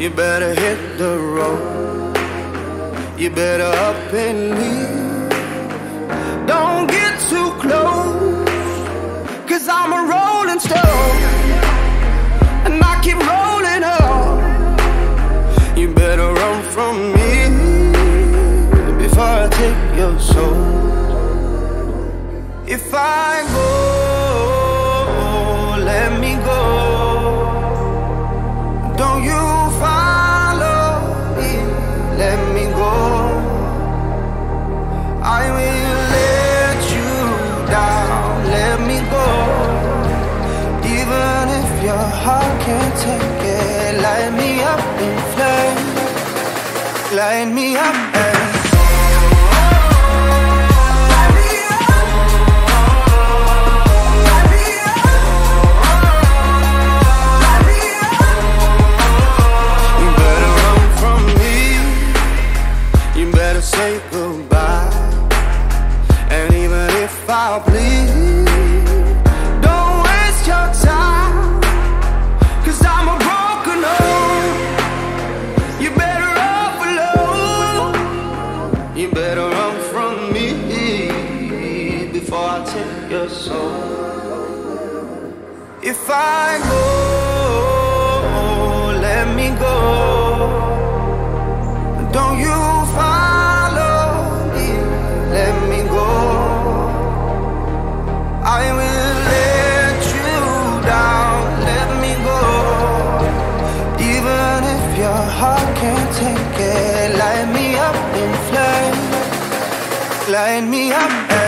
You better hit the road. You better up and leave. Don't get too close, 'cause I'm a rolling stone, and I keep rolling up. You better run from me before I take your soul. If I go, let me go. Don't you follow me, let me go. I will let you down, let me go. Even if your heart can't take it, light me up in flames, light me up and say goodbye. And even if I bleed, don't waste your time, 'cause I'm a broken home. You better run alone. You better run from me before I take your soul. If I go, let me go. Don't you heart can't take it, light me up in flames, light me up.